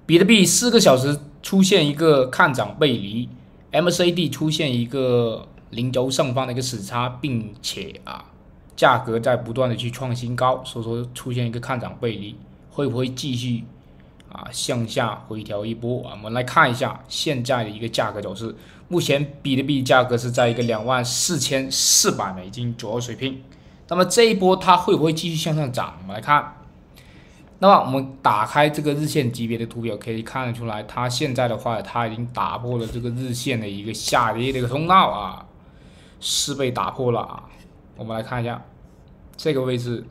比特币4个小时出现一个看涨背离 ，MACD 出现一个零轴上方的一个死叉，并且价格在不断的去创新高，所以说出现一个看涨背离，会不会继续向下回调一波我们来看一下现在的一个价格走势。目前比特币价格是在一个$24,400左右水平。那么这一波它会不会继续向上涨？我们来看。那么我们打开这个日线级别的图表，可以看得出来，它现在的话，它已经打破了这个日线的一个下跌的一个通道是被打破了我们来看一下这个位置，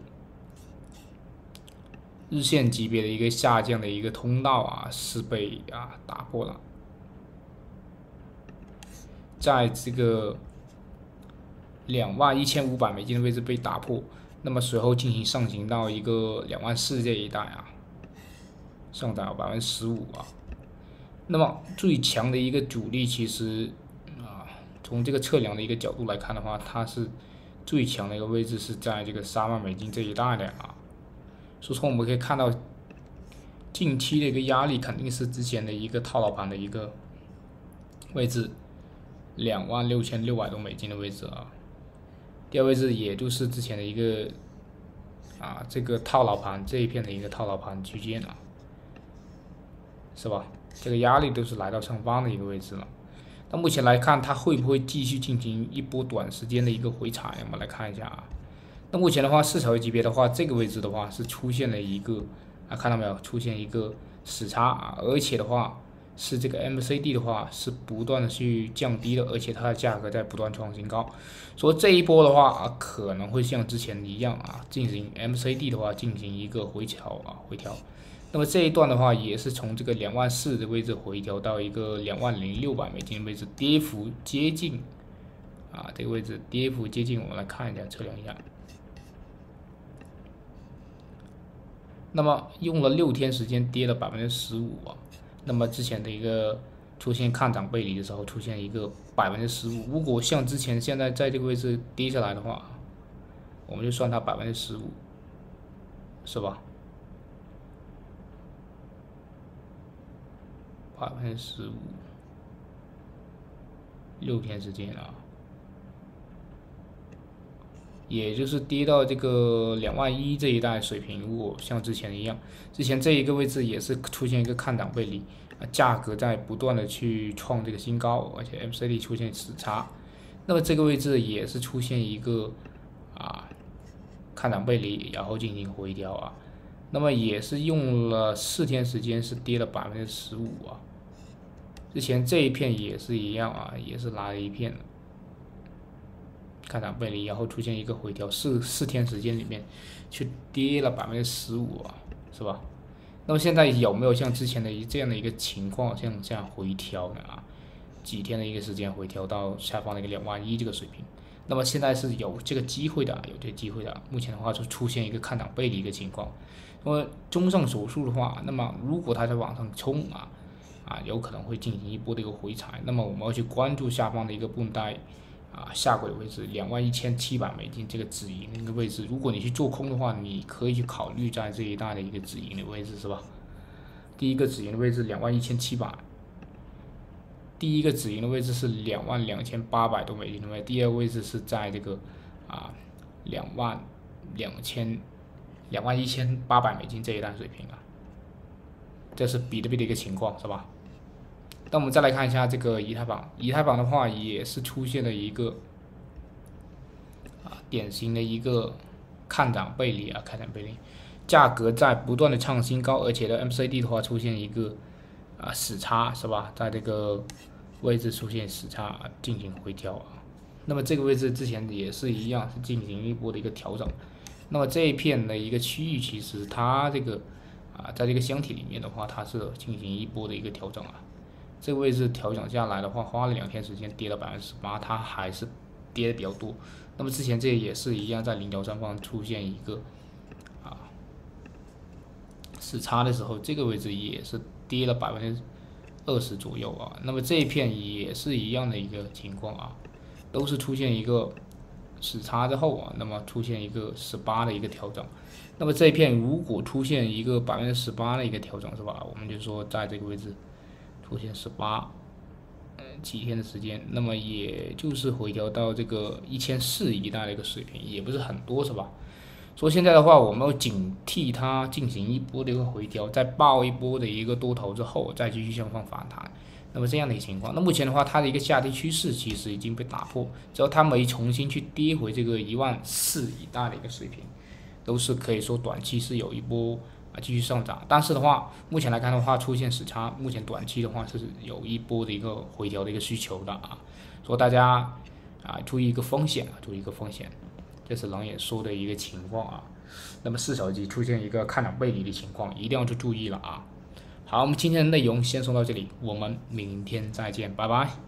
日线级别的一个下降的一个通道是被打破了，在这个$21,500的位置被打破。那么随后进行上行到一个24,000这一带上涨15%那么最强的一个阻力，其实从这个测量的一个角度来看的话，它是最强的一个位置是在这个$30,000这一带的所以说我们可以看到，近期的一个压力肯定是之前的一个套牢盘的一个位置，$26,600多的位置第二位置也就是之前的一个这个套牢盘这一片的一个套牢盘区间是吧？这个压力都是来到上方的一个位置了。那目前来看，它会不会继续进行一波短时间的一个回踩？我们来看一下那目前的话，4小时级别的话，这个位置的话是出现了一个看到没有？出现一个死叉而且的话。是这个 MACD 的话是不断的去降低的，而且它的价格在不断创新高，所以这一波的话可能会像之前一样进行 MACD 的话进行一个回调回调。那么这一段的话也是从这个24,000的位置回调到一个$20,600的位置，跌幅接近这个位置跌幅接近，我们来看一下测量一下。那么用了6天时间跌了15%那么之前的一个出现看涨背离的时候，出现一个15%，如果像之前现在在这个位置跌下来的话，我们就算它15%，是吧？15%，6天时间也就是跌到这个21000这一带水平。如果像之前一样，之前这一个位置也是出现一个看涨背离，价格在不断的去创这个新高，而且 MACD 出现死叉，那么这个位置也是出现一个看涨背离，然后进行回调那么也是用了4天时间是跌了15%之前这一片也是一样也是拉了一片看涨背离，然后出现一个回调，四天时间里面去跌了15%是吧？那么现在有没有像之前的这样的一个情况，像这样回调呢几天的一个时间回调到下方的一个21000这个水平？那么现在是有这个机会的，有这个机会的。目前的话就出现一个看涨背离一个情况。那么综上所述的话，那么如果它在往上冲有可能会进行一波的一个回踩。那么我们要去关注下方的一个绷带。下轨的位置$21,700这个止盈的一个位置，如果你去做空的话，你可以去考虑在这一带的一个止盈的位置，是吧？第一个止盈的位置$21,700，第一个止盈的位置是$22,800多的位置，第二个位置是在这个$21,800这一带水平这是比特币的一个情况，是吧？那我们再来看一下这个以太坊，以太坊的话也是出现了一个典型的一个看涨背离看涨背离，价格在不断的创新高，而且的 MACD 的话出现一个死叉，是吧？在这个位置出现死叉进行回调那么这个位置之前也是一样是进行一波的一个调整。那么这一片的一个区域，其实它这个在这个箱体里面的话，它是进行一波的一个调整这个位置调整下来的话，花了2天时间跌了18%，它还是跌的比较多。那么之前这也是一样，在0角上方出现一个死叉的时候，这个位置也是跌了20%左右那么这一片也是一样的一个情况都是出现一个死叉之后啊，那么出现一个18的一个调整。那么这一片如果出现一个18%的一个调整，是吧？我们就说在这个位置出现18，几天的时间，那么也就是回调到这个1400一带的一个水平，也不是很多，是吧？所以现在的话，我们要警惕它进行一波的一个回调，再爆一波的一个多头之后，再继续向上反弹。那么这样的一个情况，那目前的话，它的一个下跌趋势其实已经被打破，只要它没重新去跌回这个14000以大的一个水平，都是可以说短期是有一波继续上涨。但是的话，目前来看的话，出现死叉，目前短期的话是有一波的一个回调的一个需求的啊，所以大家注意一个风险注意一个风险。这是狼眼说的一个情况啊。那么4小节出现一个看涨背离的情况，一定要去注意了啊。好，我们今天的内容先说到这里，我们明天再见，拜拜。